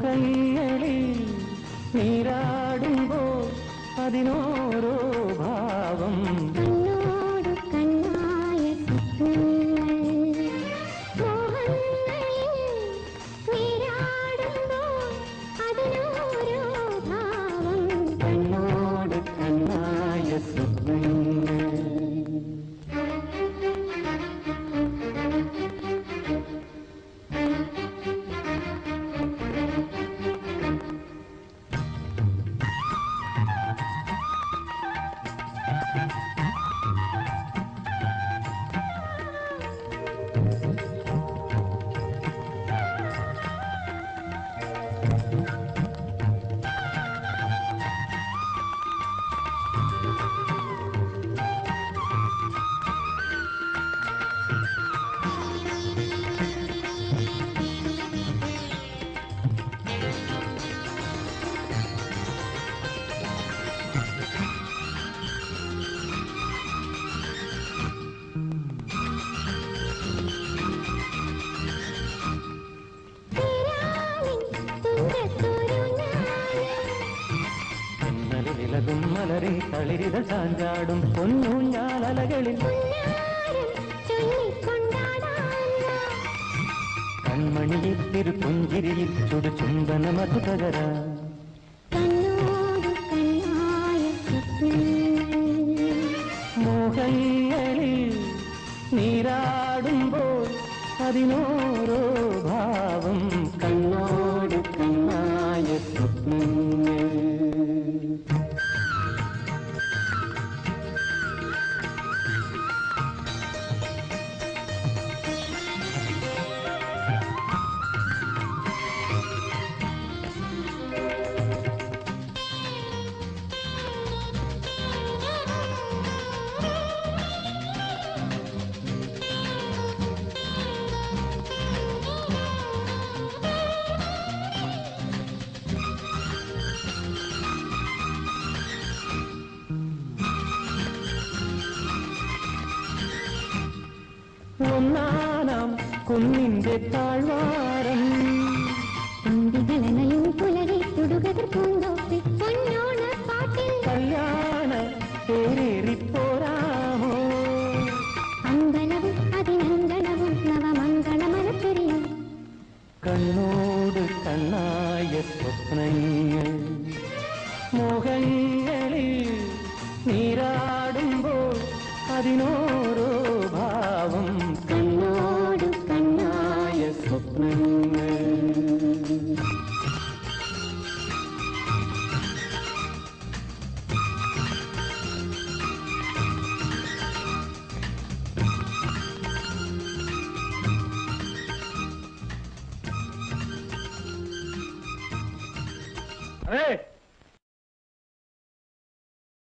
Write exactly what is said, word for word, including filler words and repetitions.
മോഹങ്ങളിൽ നീരാടുമ്പോൾ അതിനോരോ ഭാവം കണ്ണോട് കണ്ണായ സ്വപ്നങ്ങൾ മോഹങ്ങളിൽ നീരാടുമ്പോൾ അതിനോരോ ഭാവം കണ്ണോട് കണ്ണായ സ്വപ്നങ്ങൾ മലരെ തളിരിത ചാഞ്ചാടും പൊന്നൂഞ്ഞാലകളിൽ കൺമണിയെ തിരുപുഞ്ചിരിയിൽ ചുടു ചുംബന മധുതകര മോഹങ്ങളിൽ നീരാടുമ്പോൾ അതിനോരോ ഭാവം കണ്ണോട് കണ്ണായ സ്വപ്നങ്ങൾ ഒന്നാനാം കുന്നിന്റെ താഴ്വാരം അന്തികളനയും പുലരെ തൊടുകതിർ പൂന്തോപ്പി പൊന്നോണ പാട്ടിൽ കല്യാണ തേരേറിപ്പോരാമോ അമ്പലവും അതിനങ്കണവും നവമംഗളമലച്ചെറിയും കണ്ണോട് കണ്ണായ സ്വപ്നങ്ങൾ മോഹങ്ങളിൽ നീരാടുമ്പോൾ അതിനോരോ ഭാവം കണ്ണോട് കണ്ണായ സ്വപ്നങ്ങൾ Hey!